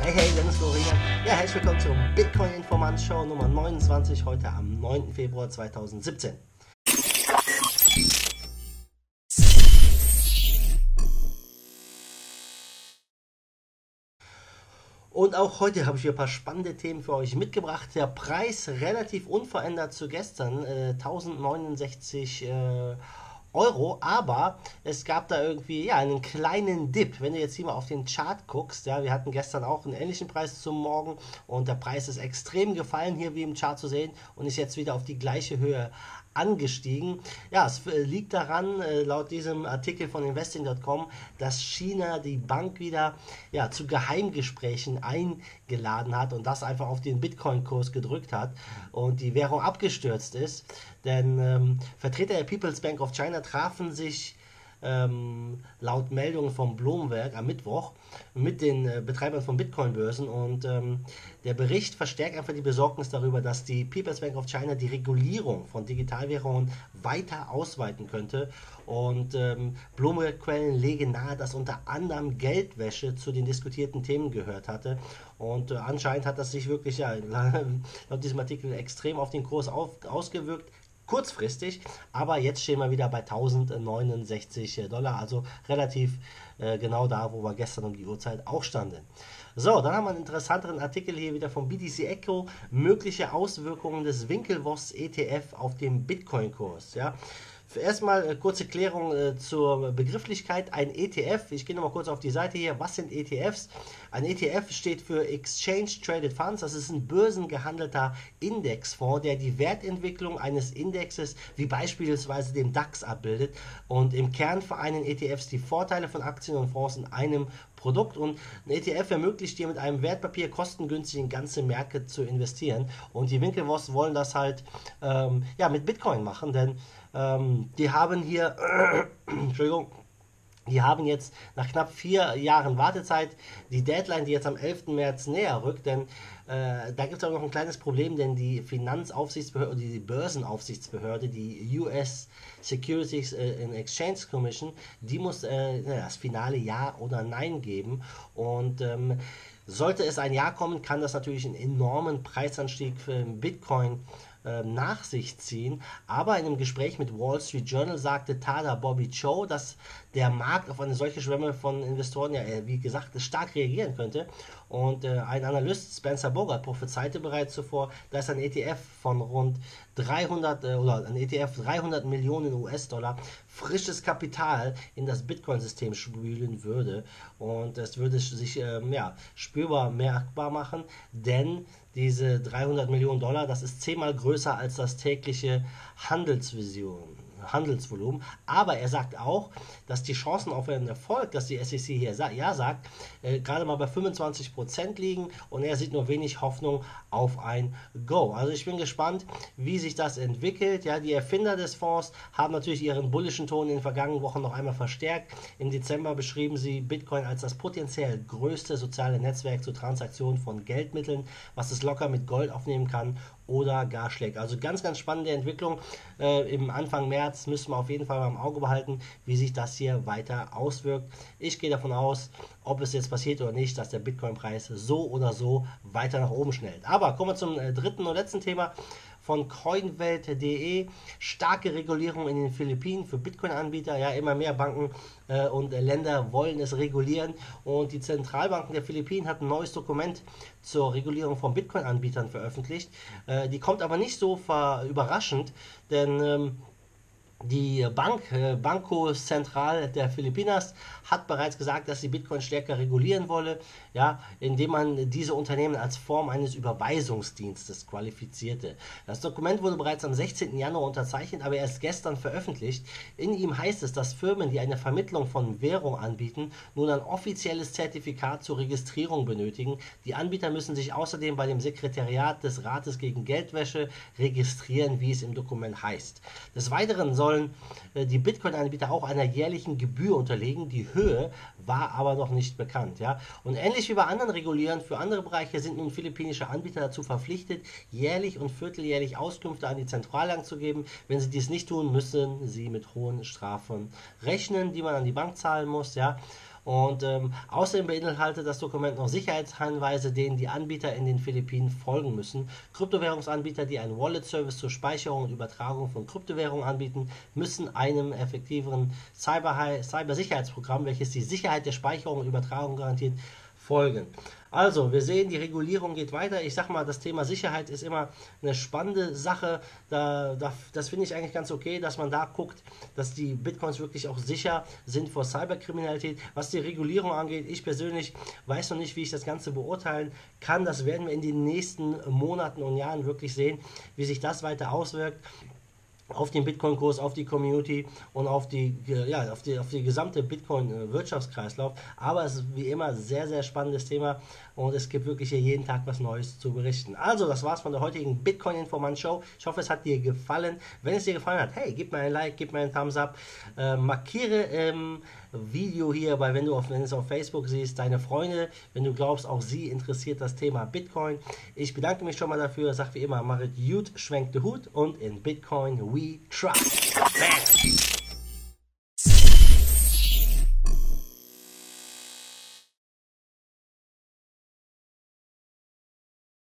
Hey, Dennis Florian. Ja, herzlich willkommen zur Bitcoin-Informant-Show Nummer 29, heute am 9. Februar 2017. Und auch heute habe ich hier ein paar spannende Themen für euch mitgebracht. Der Preis relativ unverändert zu gestern, 1069 Euro, aber es gab da irgendwie ja einen kleinen Dip. Wenn du jetzt hier mal auf den Chart guckst, ja, wir hatten gestern auch einen ähnlichen Preis zum Morgen und der Preis ist extrem gefallen, hier wie im Chart zu sehen, und ist jetzt wieder auf die gleiche Höhe angestiegen. Ja, es liegt daran, laut diesem Artikel von investing.com, dass China die Bank wieder ja, zu Geheimgesprächen eingeladen hat und das einfach auf den Bitcoin-Kurs gedrückt hat und die Währung abgestürzt ist. Denn Vertreter der People's Bank of China trafen sich laut Meldungen von Bloomberg am Mittwoch mit den Betreibern von Bitcoin-Börsen, und der Bericht verstärkt einfach die Besorgnis darüber, dass die People's Bank of China die Regulierung von Digitalwährungen weiter ausweiten könnte, und Bloomberg-Quellen legen nahe, dass unter anderem Geldwäsche zu den diskutierten Themen gehört hatte, und anscheinend hat das sich wirklich ja, laut diesem Artikel extrem auf den Kurs ausgewirkt. Kurzfristig, aber jetzt stehen wir wieder bei 1069 Dollar, also relativ genau da, wo wir gestern um die Uhrzeit auch standen. So, dann haben wir einen interessanteren Artikel hier wieder vom BTC Echo, mögliche Auswirkungen des Winklevoss ETF auf den Bitcoin-Kurs. Ja. Erstmal kurze Klärung zur Begrifflichkeit. Ein ETF, ich gehe nochmal kurz auf die Seite hier. Was sind ETFs? Ein ETF steht für Exchange Traded Funds. Das ist ein börsengehandelter Indexfonds, der die Wertentwicklung eines Indexes, wie beispielsweise dem DAX, abbildet. Und im Kern vereinen ETFs die Vorteile von Aktien und Fonds in einem Produkt, und ein ETF ermöglicht dir mit einem Wertpapier kostengünstig in ganze Märkte zu investieren, und die Winklevoss wollen das halt ja, mit Bitcoin machen, denn die haben hier, Entschuldigung, die haben jetzt nach knapp 4 Jahren Wartezeit die Deadline, die jetzt am 11. März näher rückt, denn da gibt es auch noch ein kleines Problem, denn die Finanzaufsichtsbehörde, die Börsenaufsichtsbehörde, die US Securities and Exchange Commission, die muss das finale Ja oder Nein geben, und sollte es ein Ja kommen, kann das natürlich einen enormen Preisanstieg für Bitcoin nach sich ziehen. Aber in einem Gespräch mit Wall Street Journal sagte Tada Bobby Cho, dass der Markt auf eine solche Schwemme von Investoren, ja, wie gesagt, stark reagieren könnte. Und ein Analyst, Spencer Bogart, prophezeite bereits zuvor, dass ein ETF von rund 300 Millionen US-Dollar frisches Kapital in das Bitcoin-System spülen würde. Und es würde sich ja, spürbar merkbar machen, denn diese 300 Millionen Dollar, das ist 10-mal größer als das tägliche Handelsvolumen. Aber er sagt auch, dass die Chancen auf einen Erfolg, dass die SEC hier ja sagt, gerade mal bei 25% liegen, und er sieht nur wenig Hoffnung auf ein Go. Also ich bin gespannt, wie sich das entwickelt. Ja, die Erfinder des Fonds haben natürlich ihren bullischen Ton in den vergangenen Wochen noch einmal verstärkt. Im Dezember beschrieben sie Bitcoin als das potenziell größte soziale Netzwerk zur Transaktion von Geldmitteln, was es locker mit Gold aufnehmen kann oder gar schlägt. Also ganz, ganz spannende Entwicklung. Im Anfang März müssen wir auf jeden Fall mal im Auge behalten, wie sich das hier weiter auswirkt. Ich gehe davon aus, ob es jetzt passiert oder nicht, dass der Bitcoin-Preis so oder so weiter nach oben schnellt. Aber kommen wir zum dritten und letzten Thema von coinwelt.de. Starke Regulierung in den Philippinen für Bitcoin-Anbieter. Ja, immer mehr Banken und Länder wollen es regulieren, und die Zentralbanken der Philippinen hat ein neues Dokument zur Regulierung von Bitcoin-Anbietern veröffentlicht. Die kommt aber nicht so überraschend, denn die Banco Central der Filipinas hat bereits gesagt, dass sie Bitcoin stärker regulieren wolle, ja, indem man diese Unternehmen als Form eines Überweisungsdienstes qualifizierte. Das Dokument wurde bereits am 16. Januar unterzeichnet, aber erst gestern veröffentlicht. In ihm heißt es, dass Firmen, die eine Vermittlung von Währung anbieten, nun ein offizielles Zertifikat zur Registrierung benötigen. Die Anbieter müssen sich außerdem bei dem Sekretariat des Rates gegen Geldwäsche registrieren, wie es im Dokument heißt. Des Weiteren sollen die Bitcoin-Anbieter auch einer jährlichen Gebühr unterlegen. Die Höhe war aber noch nicht bekannt. Ja? Und ähnlich wie bei anderen Regulierern für andere Bereiche sind nun philippinische Anbieter dazu verpflichtet, jährlich und vierteljährlich Auskünfte an die Zentralbank zu geben. Wenn sie dies nicht tun, müssen sie mit hohen Strafen rechnen, die man an die Bank zahlen muss. Ja? Und außerdem beinhaltet das Dokument noch Sicherheitshinweise, denen die Anbieter in den Philippinen folgen müssen. Kryptowährungsanbieter, die einen Wallet-Service zur Speicherung und Übertragung von Kryptowährungen anbieten, müssen einem effektiveren Cybersicherheitsprogramm, welches die Sicherheit der Speicherung und Übertragung garantiert, folgen. Also, wir sehen, die Regulierung geht weiter. Ich sag mal, das Thema Sicherheit ist immer eine spannende Sache. Das finde ich eigentlich ganz okay, dass man da guckt, dass die Bitcoins wirklich auch sicher sind vor Cyberkriminalität. Was die Regulierung angeht, ich persönlich weiß noch nicht, wie ich das Ganze beurteilen kann. Das werden wir in den nächsten Monaten und Jahren wirklich sehen, wie sich das weiter auswirkt auf den Bitcoin-Kurs, auf die Community und auf die gesamte Bitcoin-Wirtschaftskreislauf. Aber es ist wie immer sehr, sehr spannendes Thema und es gibt wirklich hier jeden Tag was Neues zu berichten. Also, das war's von der heutigen Bitcoin-Informant-Show. Ich hoffe, es hat dir gefallen. Wenn es dir gefallen hat, hey, gib mir ein Like, gib mir einen Thumbs up, markiere im Video hier, weil wenn du es auf Facebook siehst, deine Freunde, wenn du glaubst, auch sie interessiert das Thema Bitcoin. Ich bedanke mich schon mal dafür, sag wie immer, Marit Jut, schwenkt den Hut und in Bitcoin we trust. Bam.